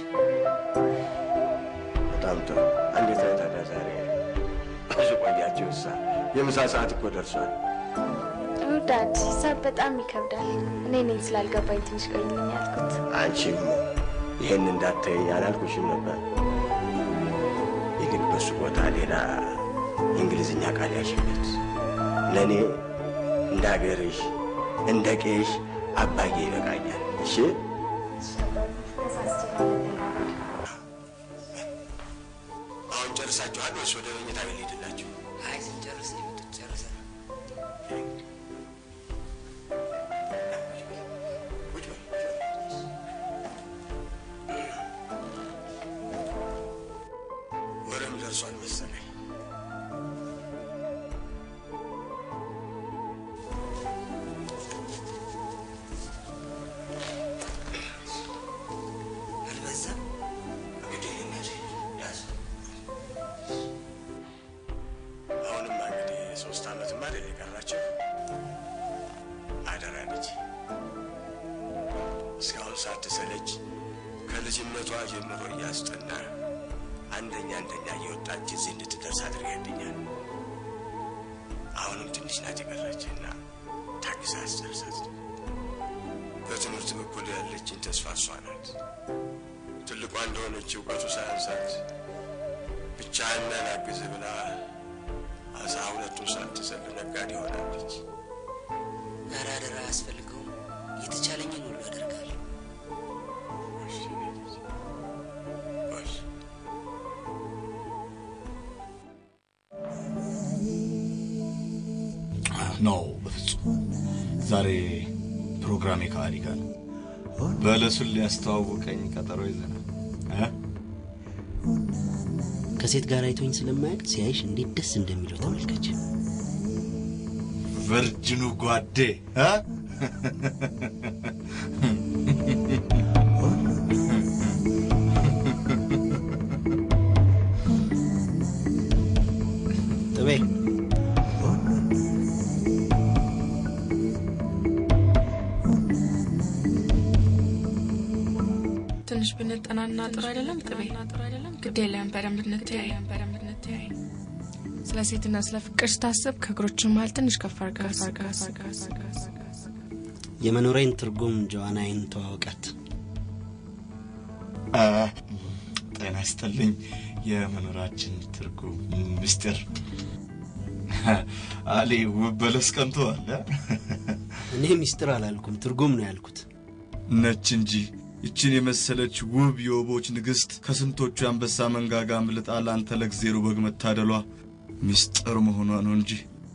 በጣም ጥሩ። እንዴት ነው ታዲያ ዛሬ ብዙ ቆያችሁ? የምሳ ሰዓት እኮ ደርሷል። ዳድ ሂሳብ በጣም ይከብዳል። እኔ ነኝ ስላልገባኝ ትንሽ ቆይልኝ ያልኩት። አንቺም ይህን እንዳትዪ አላልኩሽም ነበር? ይልቅ በሱ ቦታ ሌላ የእንግሊዝኛ ቃል ያዥበት። ለእኔ እንደ ሀገርሽ እንደ ቄሽ አባዬ ይበቃኛል። እሺ አሁን ጨርሳችኋል ወይስ ወደ መኝታ ቤት ልሄድላችሁ? አይ ስንጨርስ ነው የመጡት። ጨርሰናል። ወሬም ደርሷል መሰለኝ። ሳትሰለች ከልጅነቷ ጀምሮ እያስጠና አንደኛ እየወጣች እዚህ እንድትደርስ አድርጋኛል። አሁንም ትንሽ ናት የቀረችና ታግሳ አስጨርሳት። በትምህርት በኩል ያለችን ተስፋ እሷ ናት። ትልቋ እንደሆነች እውቀቱ ሳያንሳት ብቻህን ላግዝ ብላ 12ቱን ሰዓት ትሰል ነጋዴ ሆናለች። ኧረ አደራ አያስፈልገውም። የተቻለኝን ሁሉ አደርጋለሁ። ነው በፍጹም ዛሬ ፕሮግራሜ ከአሊ ጋር ነው። በለሱን ሊያስተዋውቀኝ ቀጠሮ ይዘናል። ከሴት ጋር አይቶኝ ስለማያውቅ ሲያይሽ እንዴት ደስ እንደሚለው ተመልከች። ቨርጅኑ ጓዴ ጥቤ ትንሽ ብንጠናና ጥሩ አይደለም? ጥቤ ግድ የለም በደንብ እንተያይ። ስለ ሴትና ስለ ፍቅር ስታስብ ከእግሮች መሀል ትንሽ ከፍ አድርጋ የመኖሬን ትርጉም ጆዋናይን ተዋወቃት። ጤና ይስጥልኝ። የመኖራችን ትርጉም ምስጢር አሊ በለስ ቀንቶዋል። እኔ ምስጢር አላልኩም፣ ትርጉም ነው ያልኩት። ነች እንጂ ይችን የመሰለች ውብ የወቦች ንግስት ከስንቶቹ አንበሳ መንጋጋ ምልጣ ላንተ ለግዜሩ በግ መታደሏ ምስጢር መሆኗ ነው እንጂ።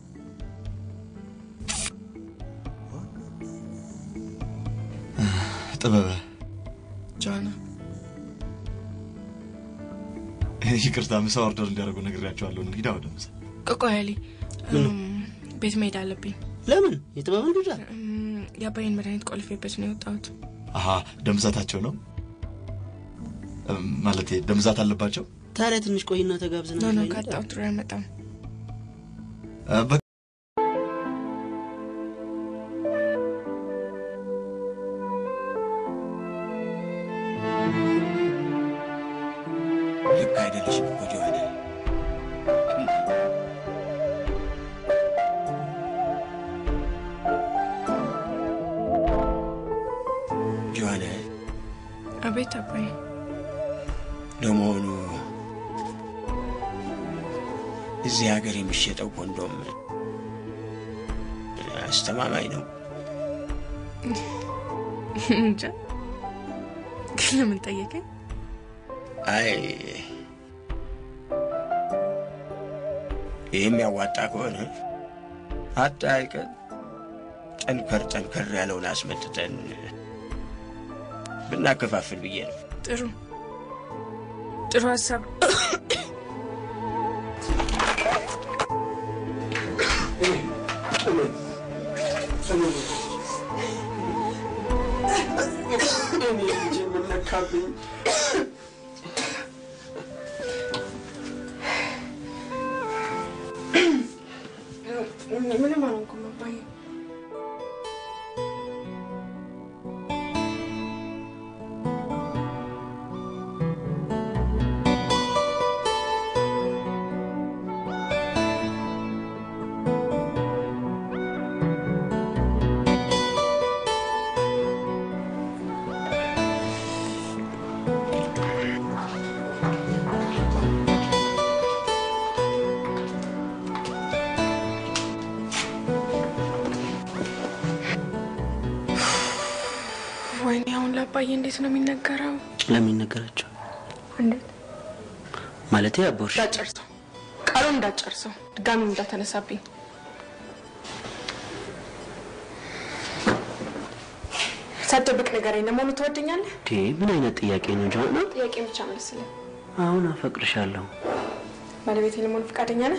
ጥበበ ጆና ይቅርታ፣ ምሳ ኦርደር እንዲያደርጉ ነግሬያቸዋለሁ። እንግዲህ ወደ ምሳ ቆቆይ አሊ ቤት መሄድ አለብኝ። ለምን? የጥበብን ጉዳ የአባይን መድኃኒት ቆልፌበት ነው የወጣሁት። አሃ ደምዛታቸው ነው ማለት ደምዛት አለባቸው። ታዲያ ትንሽ ቆይና ተጋብዘናል። ነው ካጣው ጥሩ አይመጣም። ልክ አይደለሽም እኮ ጆዋና። ጆዋና። አቤት አባዬ። ለመሆኑ እዚህ ሀገር የሚሸጠው ኮንዶም አስተማማኝ ነው? እንጃ። ግን ለምን ጠየቀኝ? አይ የሚያዋጣ ከሆነ አጣይቀን ጠንከር ያለውን አስመጥተን ብናከፋፍል ብዬ ነው። ጥሩ ሀሳብ። ምንም አልሆንኩም አባዬ። ወይኔ አሁን ለአባዬ እንዴት ነው የሚነገረው? ለምን ይነገራቸው? እንዴት ማለት ያቦርሽ እንዳጨርሰው ቃሉን እንዳጨርሰው ድጋሚ እንዳተነሳብኝ። ሳትደብቅ ንገረኝ። ለመሆኑ ትወደኛለህ? ምን አይነት ጥያቄ ነው ጆዋና? ጥያቄ ብቻ መልስልኝ። አሁን አፈቅርሻለሁ። ባለቤቴ ለመሆኑ ፈቃደኛ ነህ?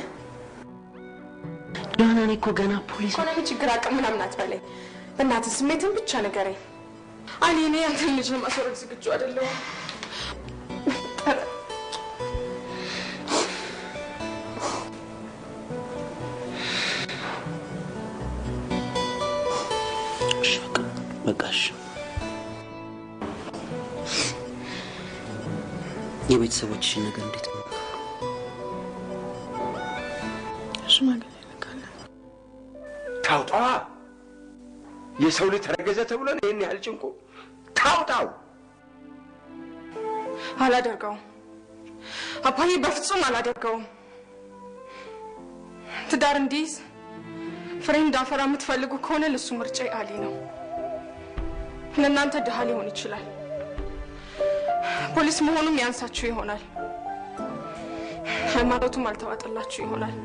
ጆዋና እኔ እኮ ገና ፖሊስ ኢኮኖሚ ችግር አቅም ምናምን አትበለኝ። በእናትህ ስሜትን ብቻ ንገረኝ። አሊ እኔ አንተን ልጅ ለማስወረድ ዝግጁ አይደለሁም። በቃሽ። የቤተሰቦችሽን ነገር እንዴት ነው? ሽማግሌ ልካለ ታውጣ። የሰው ልጅ ተረገዘ ተብሎ ነው ይሄን ያህል ጭንቁ? ታውጣው። አላደርገውም አባዬ፣ በፍጹም አላደርገውም። ትዳር እንዲይዝ ፍሬ እንዳፈራ የምትፈልጉ ከሆነ ለሱ ምርጫ አሊ ነው። ለእናንተ ድሃ ሊሆን ይችላል፣ ፖሊስ መሆኑም ያንሳችሁ ይሆናል፣ ሃይማኖቱም አልተዋጠላችሁ ይሆናል።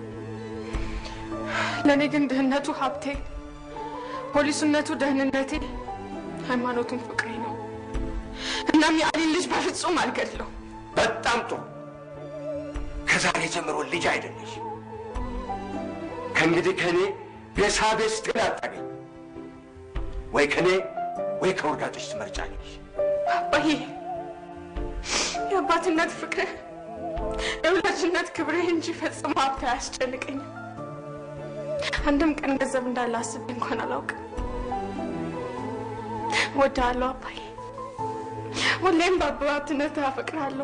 ለእኔ ግን ድህነቱ ሀብቴ፣ ፖሊስነቱ ደህንነቴ፣ ሃይማኖቱም ፍቅሬ ነው። እናም የአሊን ልጅ በፍጹም አልገድለው። በጣም ጥሩ። ከዛሬ ጀምሮ ልጅ አይደለሽ። ከእንግዲህ ከኔ ቤሳቤስ ትላጣገኝ ወይ ከኔ ወይ ከውርጋጥሽ ትመርጫለሽ። አባዬ፣ የአባትነት ፍቅር የወላጅነት ክብሬ እንጂ ፈጽሞ ሀብት አያስጨንቀኝም። አንድም ቀን ገንዘብ እንዳለ አስቤ እንኳን አላውቅም። ወድሃለሁ አባዬ፣ ሁሌም በአባትነት አፈቅርሃለሁ።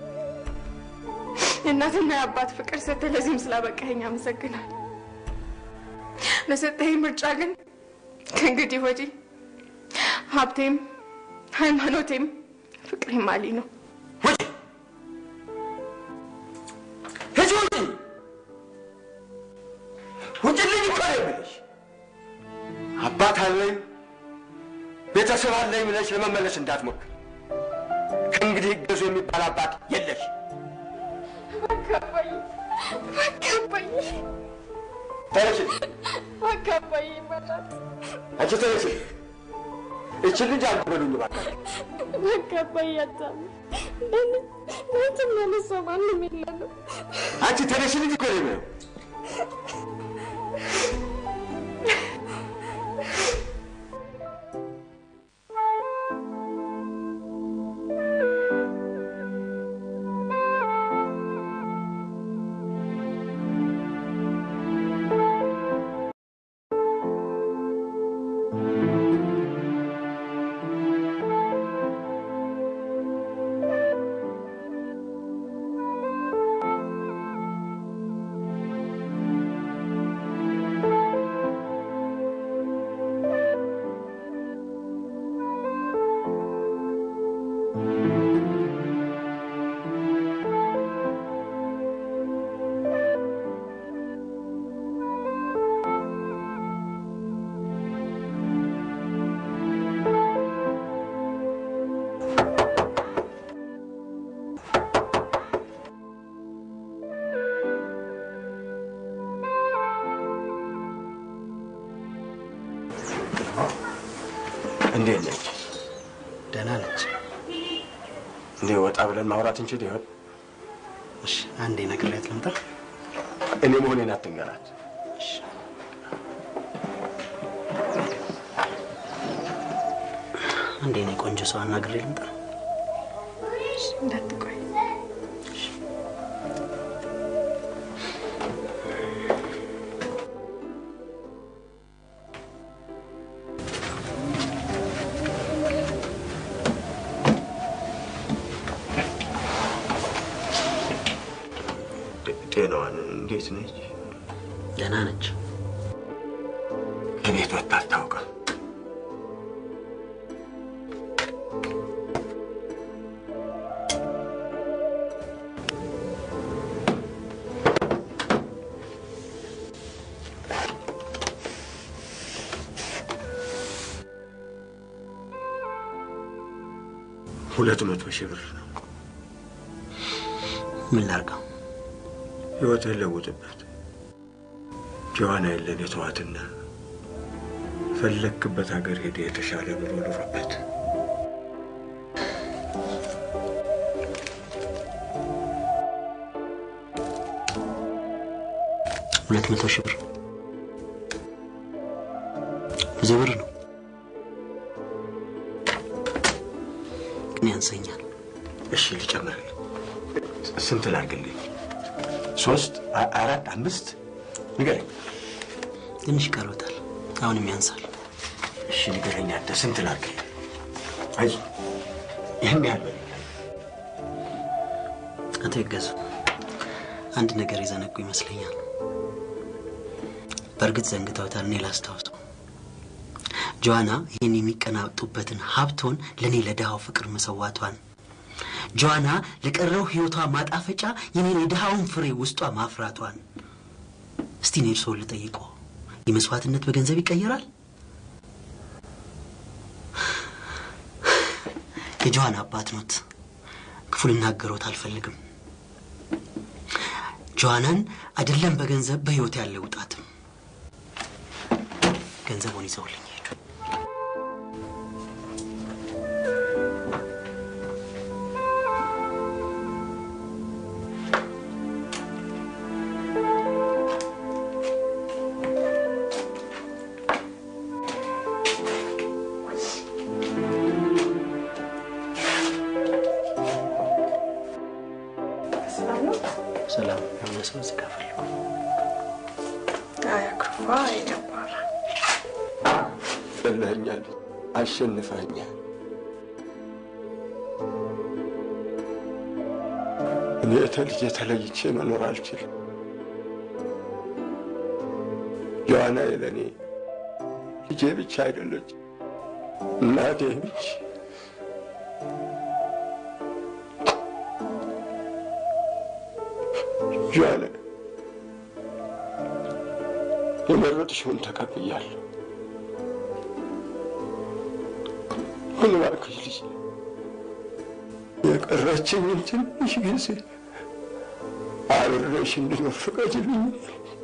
የእናትና የአባት ፍቅር ሰጥተህ ለዚህም ስላበቃኸኝ አመሰግናለሁ። ለሰጠኸኝ ምርጫ ግን ከእንግዲህ ወዲህ ሀብቴም ሃይማኖቴም ፍቅሬም አሊ ነው። ውጭልኝ እኮ ነው የምልሽ። አባት አለኝ ቤተሰብ አለኝ ብለሽ ለመመለስ እንዳትሞክር። ከእንግዲህ ገዙ የሚባል አባት የለሽ። አካባይ ተነሽ። አካባይ ማለት አንቺ ተነሽ። እቺ ልጅ አልበሉኝ ባካችሁ። አካባይ ያጣም እንትን ለነሳ ማንም የለም። አንቺ ተነሽ ልጅ እኮ ነው። እንዴት ነች? ደህና ነች። እንዴ ወጣ ብለን ማውራት እንችል ይሆን? እሺ አንዴ ነግሬያት ልምጣ። እኔ መሆኔን አትንገራት። እሺ አንዴ እኔ ቆንጆ ሰው አናግሬ ልምጣ። እንዳትቆይ። ጤናዋን እንዴት ነች? ደህና ነች። ከቤት ወጥታ አታውቅም? ሁለት 200 ሺህ ብር ነው። ምን ላድርገው? ህይወትህን ለውጥበት። ጆዋና የለን የተዋትና ፈለክበት ሀገር ሄደ የተሻለ ኑሮ ኑሮበት። 200 ሺህ ብር ብዙ ብር ነው፣ ግን ያንሰኛል። እሺ ልጨምርልህ። ስንት ላድርግልኝ? 3 4 5 ንገረኝ። ትንሽ ቀርቶታል፣ አሁንም ያንሳል። እሺ ንገረኝ አንተ ስንት ላድርግልህ? አይዞህ ይህን ያህል በል። አቶ ይገዙ አንድ ነገር ይዘነጉ ይመስለኛል። በእርግጥ ዘንግተውታል። እኔ ላስታውሰው፣ ጆዋና ይህን የሚቀናጡበትን ሀብቶን ለእኔ ለድሃው ፍቅር መሰዋቷን፣ ጆዋና ለቀረው ህይወቷ ማጣፈጫ የኔን የድሃውን ፍሬ ውስጧ ማፍራቷን። እስቲ እኔ እርስዎን ልጠይቅዎ፣ የመስዋዕትነት በገንዘብ ይቀየራል? የጆዋና አባት ኖት፣ ክፉ ልናገሮት አልፈልግም። ጆዋናን አይደለም በገንዘብ በህይወት ያለው ውጣትም ገንዘቡን ይዘውልኝ ሄዱ። ሰላም የሆነ ሰው እዚህ ጋር ፈልጉ። አያክፋ ይገባል። ፈለኸኛል፣ አሸንፈኸኛል። እኔ ከልጄ ተለይቼ መኖር አልችልም። ጆዋና ለእኔ ልጄ ብቻ አይደለች፣ እናቴ ብቻ። ጆዋና የመረጥሽውን ተቀብያለሁ። ምን እባክሽ ልጅ የቀረችኝን ትንሽ ጊዜ አብሬሽ እንድኖር ፍቀጂልኝ።